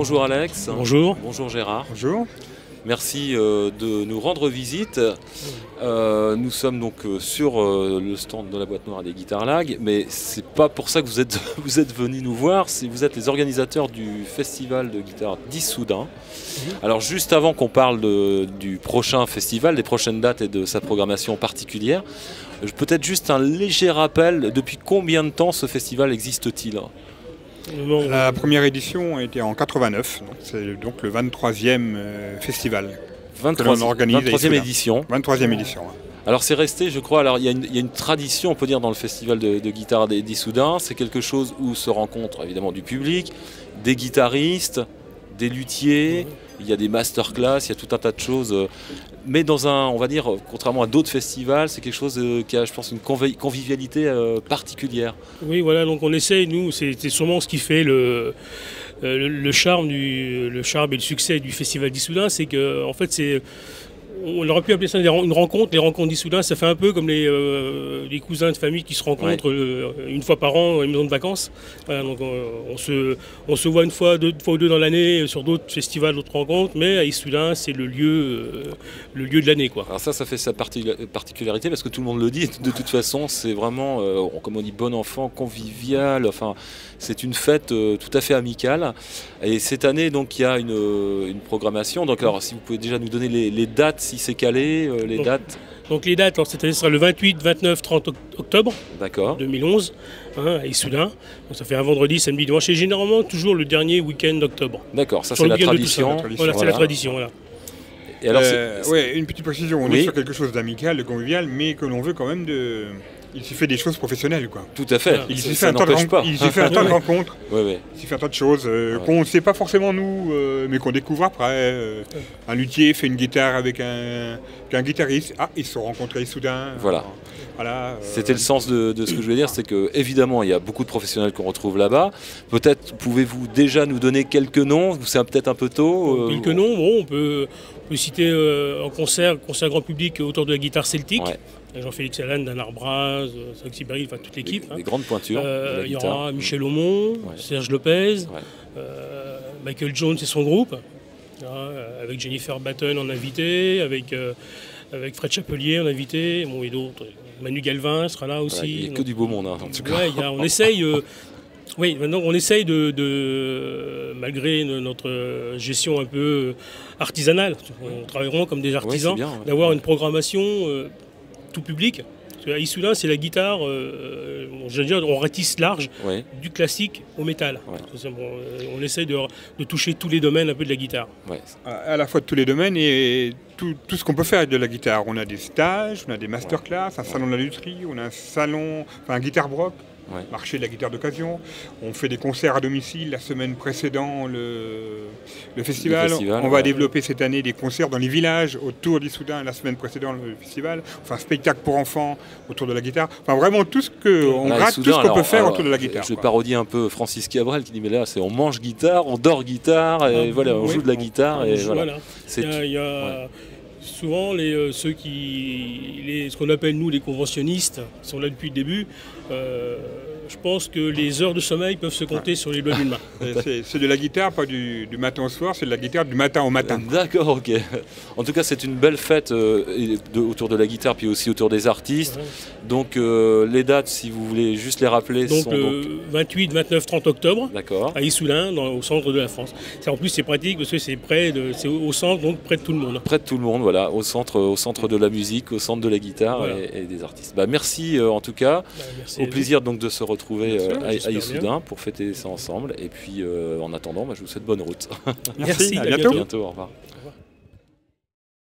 Bonjour Alex. Bonjour. Bonjour Gérard. Bonjour. Merci de nous rendre visite. Nous sommes donc sur le stand de la boîte noire des guitares Lag, mais c'est pas pour ça que vous êtes venus nous voir. Vous êtes les organisateurs du festival de guitare d'Issoudun. Alors juste avant qu'on parle du prochain festival, des prochaines dates et de sa programmation particulière, peut-être juste un léger rappel, depuis combien de temps ce festival existe-t-il ? La première édition a été en 89, c'est donc le 23e festival. 23e édition. 23e édition. Alors c'est resté, je crois, alors il y a une tradition, on peut dire, dans le festival de guitare d'Issoudun. C'est quelque chose où se rencontrent évidemment du public, des guitaristes, des luthiers, il y a des masterclass, il y a tout un tas de choses. Mais dans on va dire, contrairement à d'autres festivals, c'est quelque chose qui a, je pense, une convivialité particulière. Oui, voilà, donc on essaye, nous, c'est sûrement ce qui fait le charme et le succès du festival d'Issoudun, c'est que, en fait, on aurait pu appeler ça une rencontre. Les rencontres d'Issoudun, ça fait un peu comme les cousins de famille qui se rencontrent une fois par an à une maison de vacances. Voilà, donc on se voit une fois ou deux dans l'année sur d'autres festivals, d'autres rencontres, mais à Issoudun, c'est le lieu de l'année, quoi. Alors ça fait sa particularité parce que tout le monde le dit. De toute façon, c'est vraiment, comme on dit, bon enfant, convivial. Enfin, c'est une fête tout à fait amicale. Et cette année, donc, il y a une programmation. Donc, alors, si vous pouvez déjà nous donner les dates, si c'est calé, les dates. Donc les dates, alors, cette année, ce sera le 28, 29, 30 octobre 2011, à Issoudun. Donc ça fait un vendredi, samedi, dimanche. Et généralement, toujours le dernier week-end d'octobre. D'accord, ça c'est la tradition. Voilà, c'est la tradition. Voilà. Et alors, une petite précision, on est sur quelque chose d'amical, de convivial, mais que l'on veut quand même de... Il s'y fait des choses professionnelles, quoi. Tout à fait. Il s'y fait un tas de rencontres, il s'y fait un tas de choses qu'on ne sait pas forcément nous, mais qu'on découvre après. Un luthier fait une guitare avec un guitariste. Ah, ils se sont rencontrés Issoudun. Voilà. C'était le sens de ce que je voulais dire, c'est que évidemment il y a beaucoup de professionnels qu'on retrouve là-bas. Peut-être pouvez-vous déjà nous donner quelques noms, c'est peut-être un peu tôt. Quelques noms, bon, on peut citer en concert grand public autour de la guitare celtique. Jean-Félix Allan, Dan Braz, Saxy Berry, enfin toute l'équipe. Des grandes pointures. Il y aura Michel Aumont, Serge Lopez, Michael Jones et son groupe, avec Jennifer Batten en invité, avec Fred Chapelier en invité, et d'autres. Manu Galvin sera là aussi. Il n'y a que du beau monde, en tout cas. On essaye. Maintenant on essaye malgré notre gestion un peu artisanale, on travaille vraiment comme des artisans, d'avoir une programmation tout public. À Issoudun, c'est la guitare, on ratisse large, du classique au métal. On essaye de toucher tous les domaines un peu de la guitare. À la fois de tous les domaines et tout ce qu'on peut faire de la guitare. On a des stages, on a des masterclass, un salon de la lutherie, on a un guitare broc. Marché de la guitare d'occasion. On fait des concerts à domicile la semaine précédant le festival. On va développer cette année des concerts dans les villages autour d'Issoudun la semaine précédant le festival. Enfin, un spectacle pour enfants autour de la guitare. Enfin, vraiment tout ce qu'on peut faire autour de la guitare. Je vais parodier un peu Francis Cabrel qui dit mais là c'est on mange guitare, on dort guitare et on joue de la guitare. Il y a souvent ce qu'on appelle nous les conventionnistes, qui sont là depuis le début. Je pense que les heures de sommeil peuvent se compter sur les doigts d'une main. C'est de la guitare, pas du matin au soir, c'est de la guitare du matin au matin. D'accord, ok. En tout cas, c'est une belle fête autour de la guitare, puis aussi autour des artistes. Donc, les dates, si vous voulez juste les rappeler, sont le 28, 29, 30 octobre, à Issoudun, au centre de la France. En plus, c'est pratique parce que c'est au centre, donc près de tout le monde. Près de tout le monde, voilà, au centre de la musique, au centre de la guitare et des artistes. Merci en tout cas. Au plaisir donc de se retrouver à Issoudun pour fêter ça ensemble. Et puis en attendant, je vous souhaite bonne route. Merci, à bientôt. Au revoir.